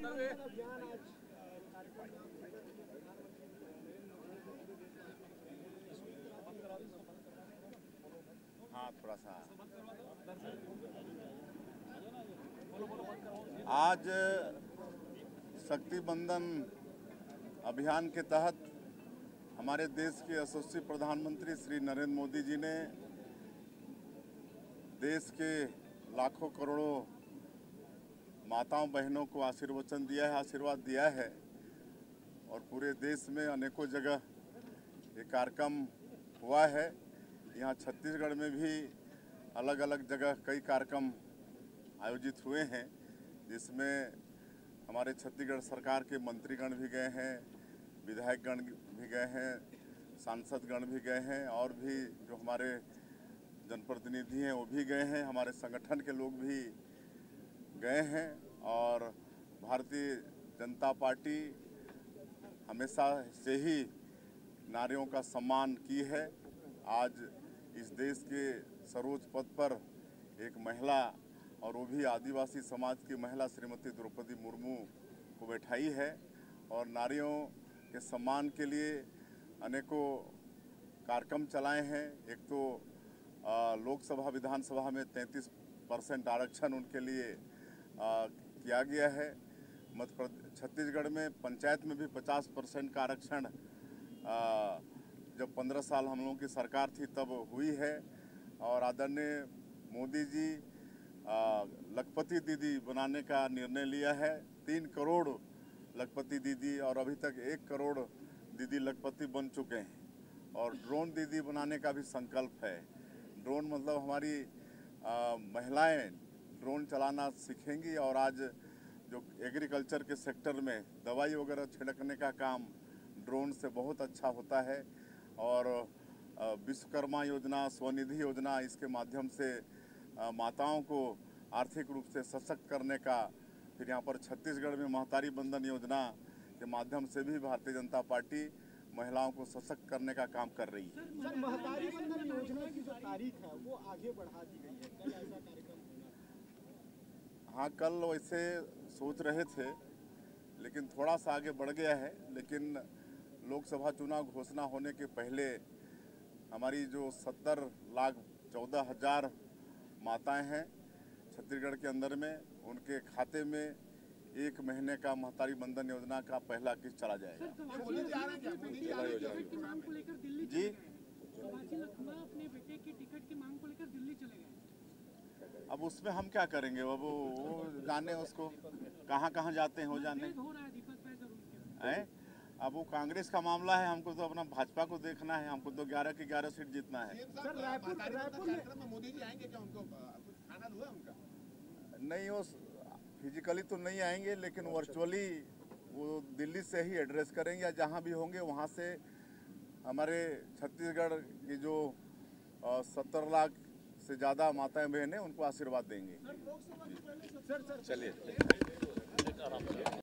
हाँ, थोड़ा सा आज शक्ति बंधन अभियान के तहत हमारे देश के यशस्वी प्रधानमंत्री श्री नरेंद्र मोदी जी ने देश के लाखों करोड़ों माताओं बहनों को आशीर्वाद दिया है और पूरे देश में अनेकों जगह ये कार्यक्रम हुआ है। यहाँ छत्तीसगढ़ में भी अलग अलग जगह कई कार्यक्रम आयोजित हुए हैं, जिसमें हमारे छत्तीसगढ़ सरकार के मंत्रीगण भी गए हैं, विधायकगण भी गए हैं, सांसदगण भी गए हैं और भी जो हमारे जनप्रतिनिधि हैं वो भी गए हैं, हमारे संगठन के लोग भी गए हैं। और भारतीय जनता पार्टी हमेशा से ही नारियों का सम्मान की है। आज इस देश के सर्वोच्च पद पर एक महिला और वो भी आदिवासी समाज की महिला श्रीमती द्रौपदी मुर्मू को बैठाई है और नारियों के सम्मान के लिए अनेकों कार्यक्रम चलाए हैं। एक तो लोकसभा विधानसभा में 33% आरक्षण उनके लिए किया गया है। छत्तीसगढ़ में पंचायत में भी 50% का आरक्षण जब 15 साल हम लोगों की सरकार थी तब हुई है। और आदरणीय मोदी जी लखपति दीदी बनाने का निर्णय लिया है। 3 करोड़ लखपति दीदी और अभी तक 1 करोड़ दीदी लखपति बन चुके हैं और ड्रोन दीदी बनाने का भी संकल्प है। ड्रोन मतलब हमारी महिलाएं ड्रोन चलाना सीखेंगी और आज जो एग्रीकल्चर के सेक्टर में दवाई वगैरह छिड़कने का काम ड्रोन से बहुत अच्छा होता है। और विश्वकर्मा योजना, स्वनिधि योजना, इसके माध्यम से माताओं को आर्थिक रूप से सशक्त करने का, फिर यहाँ पर छत्तीसगढ़ में महतारी बंधन योजना के माध्यम से भी भारतीय जनता पार्टी महिलाओं को सशक्त करने का काम कर रही है। सर, महतारी बंधन योजना की जो तारीख है वो आगे बढ़ा दी गई है, कल ऐसा कार्यक्रम होगा? हाँ, कल वैसे सोच रहे थे लेकिन थोड़ा सा आगे बढ़ गया है। लेकिन लोकसभा चुनाव घोषणा होने के पहले हमारी जो 70,14,000 माताएं हैं छत्तीसगढ़ के अंदर में, उनके खाते में 1 महीने का महतारी बंधन योजना का पहला किस्त चला जाएगा। जी, अपने बेटे की टिकट की मांग को लेकर दिल्ली चले गए। अब उसमें हम क्या करेंगे? अब वो जाने, उसको कहाँ कहाँ जाते हैं हो जाने। अब वो कांग्रेस का मामला है, हमको तो अपना भाजपा को देखना है। हमको तो 11 की 11 सीट जीतना है। सर, रायपुर कार्यक्रम में मोदी जी आएंगे क्या? उनको कुछ फाइनल हुआ उनका? नहीं, वो फिजिकली तो नहीं आएंगे लेकिन वर्चुअली वो दिल्ली से ही एड्रेस करेंगे या जहाँ भी होंगे वहाँ से हमारे छत्तीसगढ़ की जो 70 लाख से ज़्यादा माताएं बहनें उनको आशीर्वाद देंगे। चलिए।